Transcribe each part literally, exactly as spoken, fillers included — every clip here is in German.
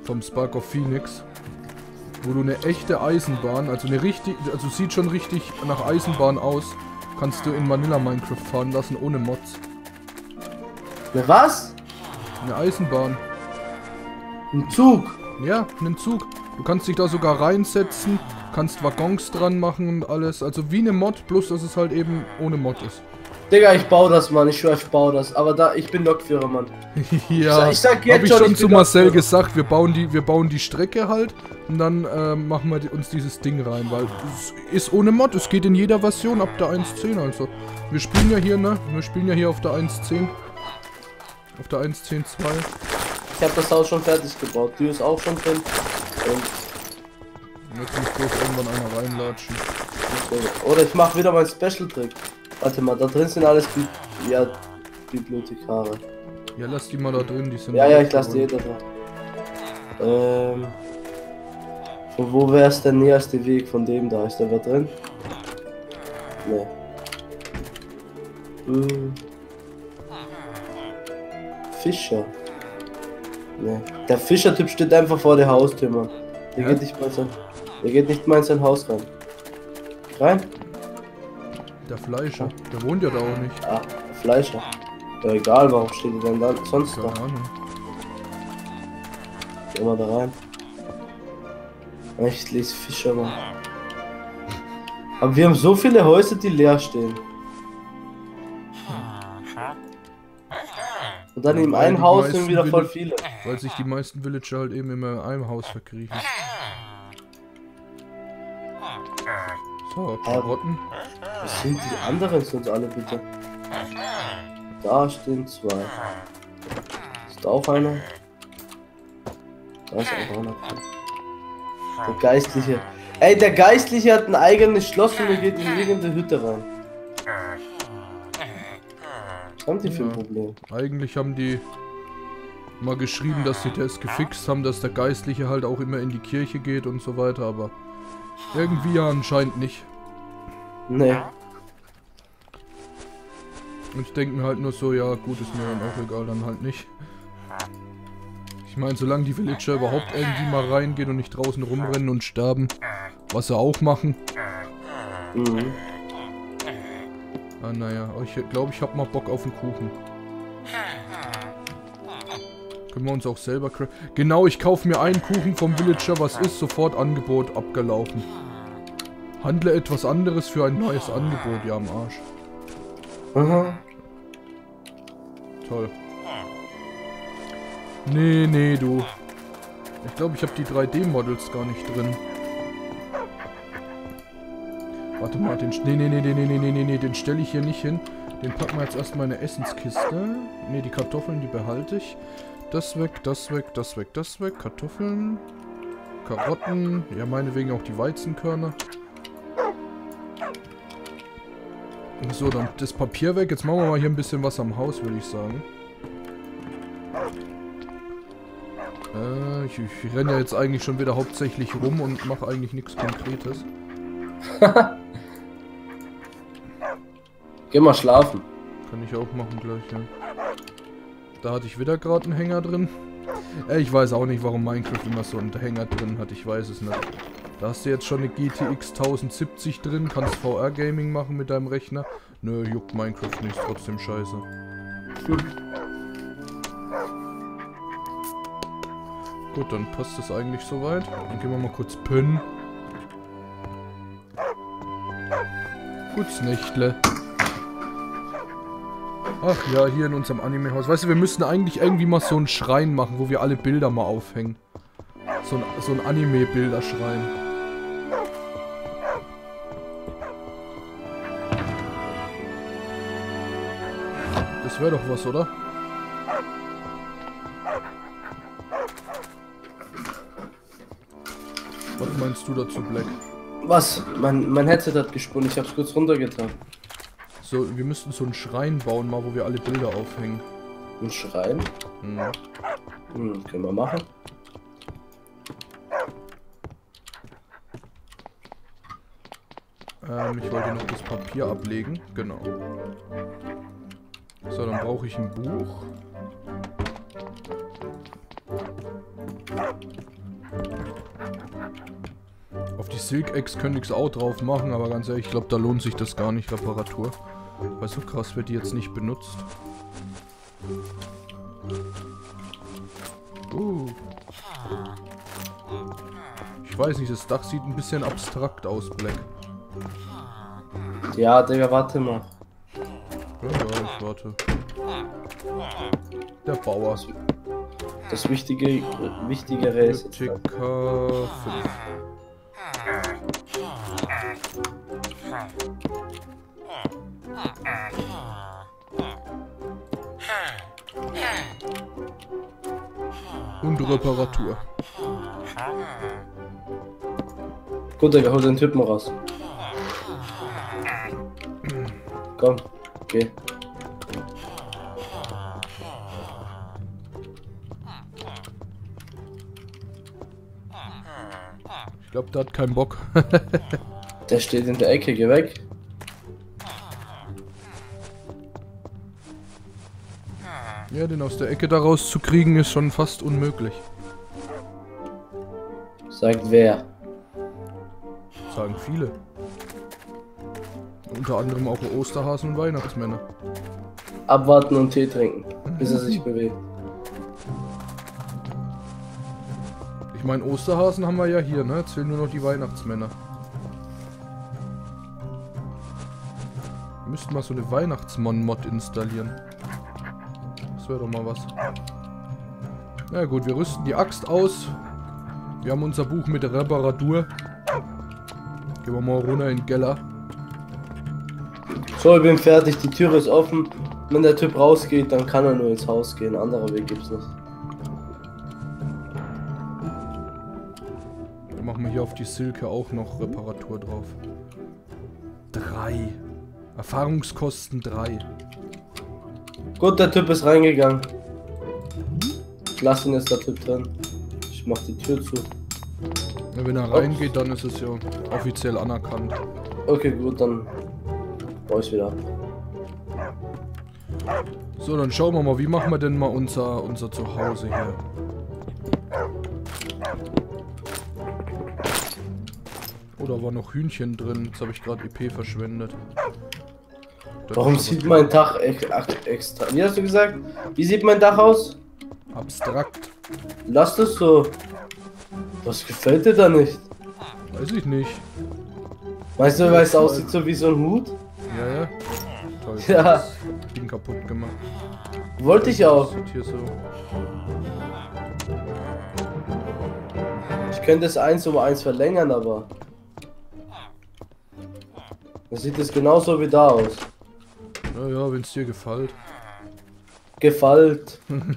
vom Spark of Phoenix. Wo du eine echte Eisenbahn, also eine richtig, also sieht schon richtig nach Eisenbahn aus, kannst du in Vanilla Minecraft fahren lassen ohne Mods. Na was? Eine Eisenbahn. Ein Zug? Ja, einen Zug. Du kannst dich da sogar reinsetzen, kannst Waggons dran machen und alles. Also wie eine Mod, bloß dass es halt eben ohne Mod ist. Digga, ich baue das, Mann. Ich schwör, ich baue das. Aber da, ich bin Lokführer, Mann. Ja, ich sag jetzt hab ich schon, schon ich zu bin Marcel Lokführer. gesagt, wir bauen die, wir bauen die Strecke halt und dann äh, machen wir die, uns dieses Ding rein, weil es ist ohne Mod, es geht in jeder Version ab der eins Punkt zehn, also. Wir spielen ja hier, ne? Wir spielen ja hier auf der eins Punkt zehn. Auf der eins Punkt zehn Punkt zwei. Ich habe das Haus schon fertig gebaut. Du ist auch schon drin. Und jetzt muss bloß irgendwann einer reinlatschen. oder ich mache wieder meinen Special-Trick. Warte mal, da drin sind alles Bi ja, Bibliothekare. Ja, lass die mal da drin, die sind... Ja, ja, ich lasse die da drin. Ähm... Von wo wäre es der näherste Weg von dem da? Ist der wer drin? Ne. Hm. Fischer. Ne. Der Fischer-Typ steht einfach vor der Haustür, Mann. Der Ja? geht nicht mal in sein, der geht nicht mal in sein Haus rein. Rein? Der Fleischer, der wohnt ja da auch nicht. Ah, der Fleischer. Ja, egal, warum steht er denn dann sonst Keine da? Ahnung. Geh mal da rein. Ich lese Fischer, Mann. Aber wir haben so viele Häuser, die leer stehen. Und dann Ja, in weil einem die Haus meisten sind wieder voll Villager- viele. Weil sich die meisten Villager halt eben immer in einem Haus verkriechen. So, Karotten. Was sind die anderen sonst alle bitte? Da stehen zwei. Ist da auch einer? Da ist auch einer. Der Geistliche. Ey, der Geistliche hat ein eigenes Schloss und er geht in irgendeine Hütte rein. Was haben die für ein Problem? Eigentlich haben die mal geschrieben, dass sie das gefixt haben, dass der Geistliche halt auch immer in die Kirche geht und so weiter, aber irgendwie ja anscheinend nicht. Nee. Und ich denke mir halt nur so, ja gut, ist mir dann auch egal, dann halt nicht. Ich meine, solange die Villager überhaupt irgendwie mal reingehen und nicht draußen rumrennen und sterben, was sie auch machen. Mhm. Ah naja, aber ich glaube, ich habe mal Bock auf einen Kuchen. Können wir uns auch selber cra- Genau, ich kaufe mir einen Kuchen vom Villager, was ist, sofort Angebot abgelaufen. Handle etwas anderes für ein neues Angebot, ja am Arsch. Aha. Toll. Nee, nee, du. Ich glaube, ich habe die drei D-Models gar nicht drin. Warte mal, den... Nee, nee, nee, nee, nee, nee, nee, nee, den stelle ich hier nicht hin. Den packen wir jetzt erstmal in eine Essenskiste. Nee, die Kartoffeln, die behalte ich. Das weg, das weg, das weg, das weg. Kartoffeln. Karotten. Ja, meinetwegen auch die Weizenkörner. So, dann das Papier weg. Jetzt machen wir mal hier ein bisschen was am Haus, würde ich sagen. Äh, ich, ich renne ja jetzt eigentlich schon wieder hauptsächlich rum und mache eigentlich nichts Konkretes. Geh mal schlafen. Kann ich auch machen gleich, ja. Da hatte ich wieder gerade einen Hänger drin. Äh, ich weiß auch nicht, warum Minecraft immer so einen Hänger drin hat. Ich weiß es nicht. Da hast du jetzt schon eine G T X tausend siebzig drin. Kannst V R-Gaming machen mit deinem Rechner. Nö, juckt Minecraft nicht. Ist trotzdem scheiße. Gut, dann passt das eigentlich soweit. Dann gehen wir mal kurz pennen. Gut's Nächtle. Ach ja, hier in unserem Anime-Haus. Weißt du, wir müssen eigentlich irgendwie mal so einen Schrein machen, wo wir alle Bilder mal aufhängen. So ein, so ein Anime-Bilderschrein. Das wäre doch was, oder? Was meinst du dazu, Black? Was? Mein, mein Headset hat gesprungen, ich hab's kurz runtergetan. So, wir müssten so einen Schrein bauen, mal wo wir alle Bilder aufhängen. Ein Schrein? Hm. Hm, können wir machen. Ähm, ich wollte noch das Papier ablegen. Genau. So, dann brauche ich ein Buch. Auf die Silk Eggs könnte ich es auch drauf machen, aber ganz ehrlich, ich glaube, da lohnt sich das gar nicht, Reparatur. Weil so krass wird die jetzt nicht benutzt. Uh. Ich weiß nicht, das Dach sieht ein bisschen abstrakt aus, Black. Ja, Digga, warte mal. Ja, ja, ich warte. Der Bauer. Das Wichtige, Wichtigere ist jetzt T K fünf. Und Reparatur. Gut, Digga, hol den Typen raus. Komm, geh. Ich glaube, der hat keinen Bock. Der steht in der Ecke, geh weg. Ja, den aus der Ecke da rauszukriegen ist schon fast unmöglich. Sagt wer? Sagen viele. Unter anderem auch Osterhasen und Weihnachtsmänner. Abwarten und Tee trinken, bis er sich bewegt. Ich meine, Osterhasen haben wir ja hier, ne? Jetzt fehlen nur noch die Weihnachtsmänner. Wir müssten mal so eine Weihnachtsmann-Mod installieren. Das wäre doch mal was. Na gut, wir rüsten die Axt aus. Wir haben unser Buch mit der Reparatur. Gehen wir mal runter in den Keller. So, ich bin fertig, die Tür ist offen. Wenn der Typ rausgeht, dann kann er nur ins Haus gehen. Anderer Weg gibt's nicht. Dann machen wir hier auf die Silke auch noch Reparatur drauf. Drei. Erfahrungskosten drei. Gut, der Typ ist reingegangen. Lass ihn, ist der Typ drin. Ich mach die Tür zu. Ja, wenn er reingeht, dann ist es ja offiziell anerkannt. Okay, gut, dann baue ich wieder ab. So, dann schauen wir mal, wie machen wir denn mal unser, unser Zuhause hier. Oh, da war noch Hühnchen drin. Jetzt habe ich gerade E P verschwendet. Das Warum sieht mein Dach ex extra... Wie hast du gesagt? Wie sieht mein Dach aus? Abstrakt. Lass das so. Was gefällt dir da nicht? Weiß ich nicht. Weißt du, weil es aussieht so wie so ein Hut? Ja, ja. Toll. Ja. Das Ding kaputt gemacht. Wollte ich auch. Das sieht hier so. Ich könnte es eins um eins verlängern, aber... Dann sieht es genauso wie da aus. Naja, wenn es dir gefällt. Gefällt.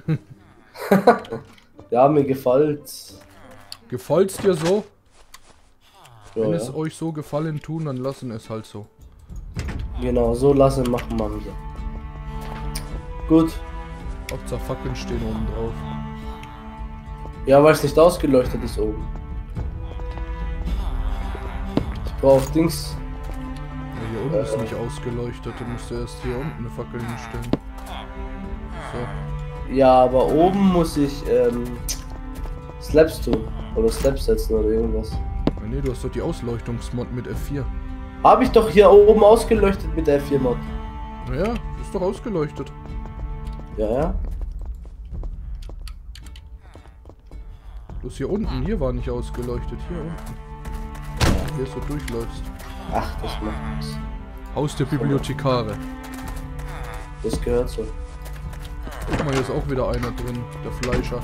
Ja, mir gefällt. Gefällt's dir so? Ja, Wenn ja. es euch so gefallen tun, dann lassen es halt so. Genau, so lassen, machen, machen wir. Gut. Hauptsache Fackeln stehen oben drauf. Ja, weil es nicht ausgeleuchtet ist oben. Ich brauche Dings. Ja, hier unten äh, ist nicht ausgeleuchtet, du musst erst hier unten eine Fackel hinstellen. So. Ja, aber oben muss ich ähm, Slaps tun. Oder Slaps setzen oder irgendwas. Ja, nee, du hast doch die Ausleuchtungsmod mit F vier. Habe ich doch hier oben ausgeleuchtet mit der F vier Mod. Naja, ist doch ausgeleuchtet. Ja, ja. Bloß hier unten, hier war nicht ausgeleuchtet, hier unten. Hier so durchläufst. Ach, das macht nichts. Haus der Bibliothekare. Das gehört so. Guck mal, hier ist auch wieder einer drin, der Fleischer.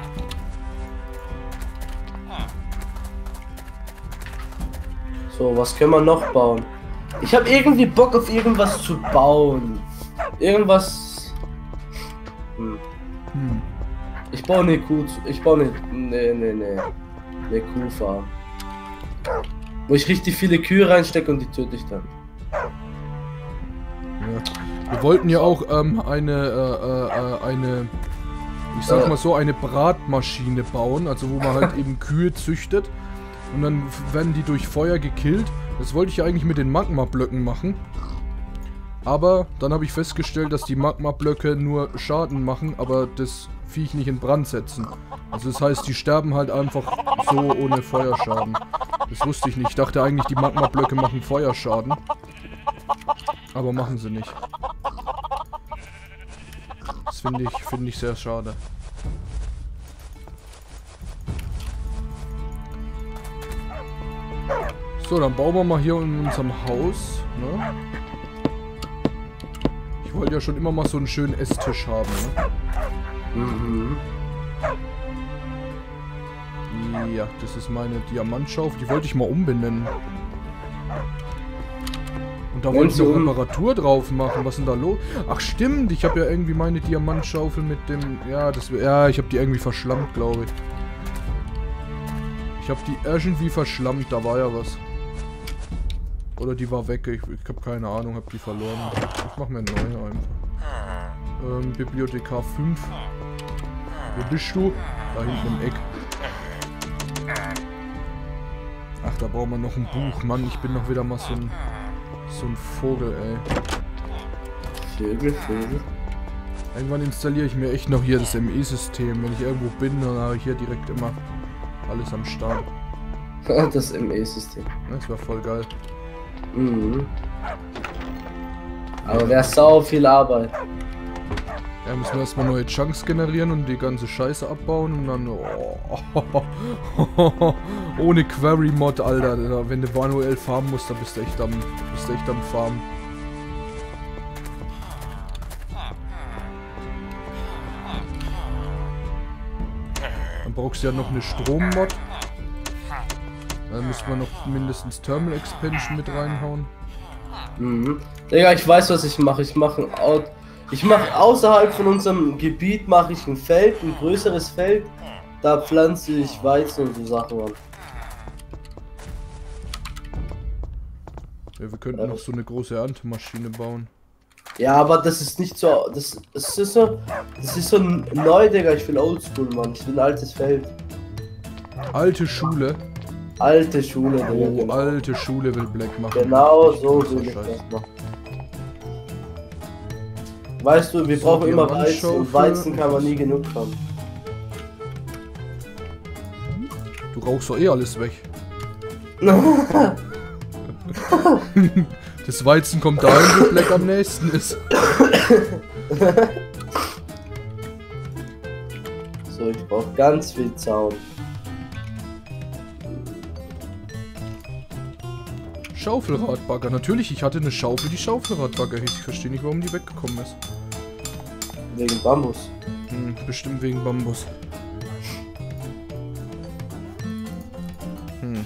So, was können wir noch bauen? Ich habe irgendwie Bock auf irgendwas zu bauen. Irgendwas... Hm. Hm. Ich baue eine Kuh... zu- Ich baue eine... Ne, ne, ne. Eine Kuhfarm. Wo ich richtig viele Kühe reinstecke und die töte ich dann. Ja. Wir wollten ja auch ähm, eine, äh, äh, eine, ich sag mal so, eine Bratmaschine bauen, also wo man halt eben Kühe züchtet und dann werden die durch Feuer gekillt. Das wollte ich ja eigentlich mit den Magma-Blöcken machen, aber dann habe ich festgestellt, dass die Magma-Blöcke nur Schaden machen, aber das Viech nicht in Brand setzen. Also das heißt, die sterben halt einfach so ohne Feuerschaden. Das wusste ich nicht. Ich dachte eigentlich, die Magma-Blöcke machen Feuerschaden. Aber machen sie nicht. Das finde ich, finde ich sehr schade. So, dann bauen wir mal hier in unserem Haus, ne? Ich wollte ja schon immer mal so einen schönen Esstisch haben, ne? Mhm. Ja, das ist meine Diamantschaufel. Die wollte ich mal umbenennen. Und da wollte ich noch um Reparatur drauf machen. Was ist denn da los? Ach stimmt, ich habe ja irgendwie meine Diamantschaufel mit dem... Ja, das, ja ich habe die irgendwie verschlammt, glaube ich. Ich habe die irgendwie verschlammt, da war ja was. Oder die war weg, ich, ich habe keine Ahnung, habe die verloren. Ich mache mir eine neue einfach. Ähm, Bibliothekar fünf. Wo bist du? Da hinten im Eck. Ach, da brauchen wir noch ein Buch. Mann, ich bin noch wieder mal so ein, so ein Vogel, ey. Vögel, Vögel. Irgendwann installiere ich mir echt noch hier das M E-System. Wenn ich irgendwo bin, dann habe ich hier direkt immer alles am Start. Das M E-System. Das war voll geil. Mhm. Aber wäre sau viel Arbeit. Ja, müssen wir erstmal neue Chunks generieren und die ganze Scheiße abbauen und dann... Oh, ohne Query-Mod, Alter. Wenn du manuell farmen musst, dann bist du echt am, bist du echt am Farmen. Dann brauchst du ja noch eine Strom-Mod. Dann müssen wir noch mindestens Thermal Expansion mit reinhauen. Mhm. Digga, ich weiß, was ich mache. Ich mache ein Out. Ich mache außerhalb von unserem Gebiet mache ich ein Feld, ein größeres Feld. Da pflanze ich Weizen und so Sachen an. Ja, wir könnten noch so eine große Erntemaschine bauen. Ja, aber das ist nicht so. Das, das ist so. Das ist so neu, Digga. Ich will oldschool, Mann. Ich will ein altes Feld. Alte Schule. Alte Schule, Digga. Oh, genau. alte Schule will Black machen. Genau so will ich Scheiße. das machen. Weißt du, wir So, brauchen immer Weizen Diamantschaufel. und Weizen kann man nie genug haben. Du rauchst doch eh alles weg. Das Weizen kommt dahin, wo Black am nächsten ist. So, ich brauche ganz viel Zaun. Schaufelradbagger. Natürlich, ich hatte eine Schaufel, die Schaufelradbagger hieß. Ich verstehe nicht, warum die weggekommen ist. Wegen Bambus. Hm, bestimmt wegen Bambus. Hm.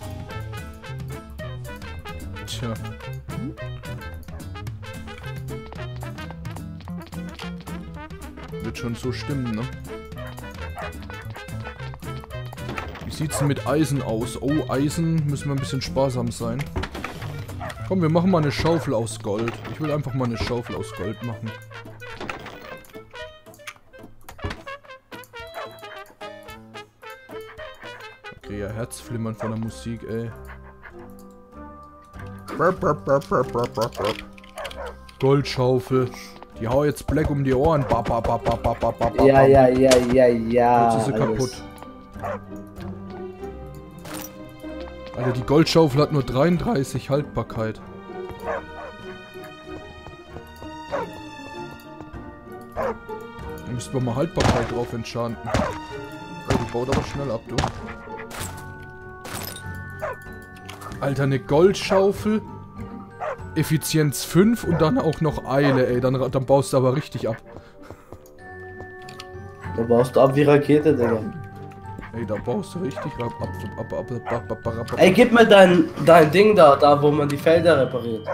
Tja. Wird schon so stimmen, ne? Wie sieht's denn mit Eisen aus? Oh, Eisen müssen wir ein bisschen sparsam sein. Komm, wir machen mal eine Schaufel aus Gold. Ich will einfach mal eine Schaufel aus Gold machen. Okay, ja, Herzflimmern von der Musik, ey. Goldschaufel. Die hau jetzt Black um die Ohren. Ba, ba, ba, ba, ba, ba, ba, ba. Ja, ja, ja, ja, ja. Jetzt ist sie alles. kaputt. Alter, die Goldschaufel hat nur dreiunddreißig Haltbarkeit. Da müssten wir mal Haltbarkeit drauf enchanten. Oh, die baut aber schnell ab, du. Alter, eine Goldschaufel. Effizienz fünf und dann auch noch Eile, ey. Dann, dann baust du aber richtig ab. Da baust du ab wie Rakete, Digga. Ey, da baust du richtig ab, ab, ab, ab, ab, ab, ab, ab, ab. Ey, gib mir dein, dein Ding da, da wo man die Felder repariert.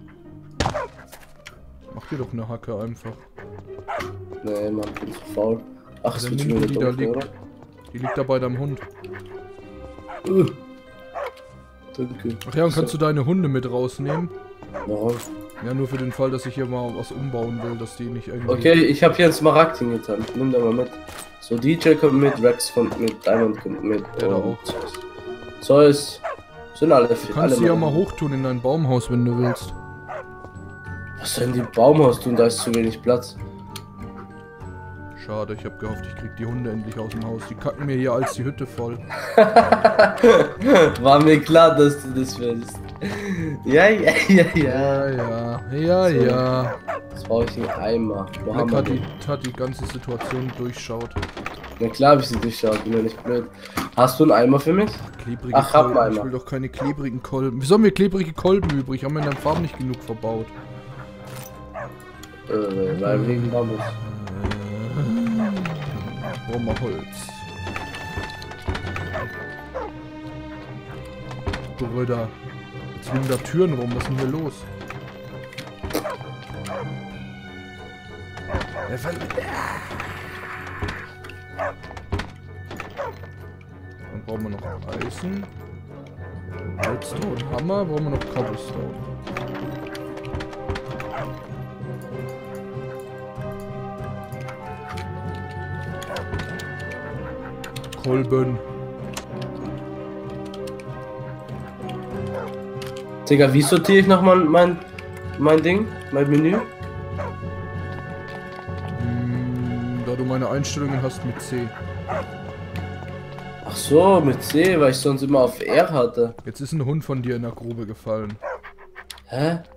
Mach dir doch eine Hacke einfach. Nee, Mann, bin zu faul. Ach, es Dann wird nimm schon die, wieder die da dunkel, oder? liegt. Die liegt da bei deinem Hund. Uh. Danke. Ach ja, und kannst du deine Hunde mit rausnehmen? Warum? Ja, nur für den Fall, dass ich hier mal was umbauen will, dass die nicht irgendwie... Okay, ich habe hier einen Smaragd hingetan. Nimm da mal mit. So, D J kommt mit, Rex kommt mit, Diamond kommt mit. Der da und auch. Zeus. Sind alle Du vier. kannst alle sie ja mit. mal hochtun in dein Baumhaus, wenn du willst. Was soll denn die Baumhaus tun? Da ist zu wenig Platz. Schade, ich habe gehofft, ich krieg die Hunde endlich aus dem Haus. Die kacken mir hier als die Hütte voll. War mir klar, dass du das willst. Ja, ja, ja, ja. Ja, ja, ja, So. ja. Jetzt brauche ich einen Eimer. Wo haben Leck wir hat die, den? hat die ganze Situation durchschaut. Na klar hab ich sie durchschaut, bin ja nicht blöd. Hast du einen Eimer für mich? Klebrige Ach, hab Kolben. einen Ich Eimer. will doch keine klebrigen Kolben. Wieso haben wir klebrige Kolben übrig? Haben wir in der Farm nicht genug verbaut? Äh, weil wegen Bambus. Brauchen wir Holz. Brüder. Jetzt liegen da Türen rum. Was ist denn hier los? Der Fall. Dann brauchen wir noch Eisen. Redstone, Hammer. Brauchen wir noch Cobblestone. Kolben. Digga, wie sortiere ich nochmal mein, mein Ding? Mein Menü? Hm, da du meine Einstellungen hast mit C. Ach so, mit C, weil ich sonst immer auf R hatte. Jetzt ist ein Hund von dir in der Grube gefallen. Hä?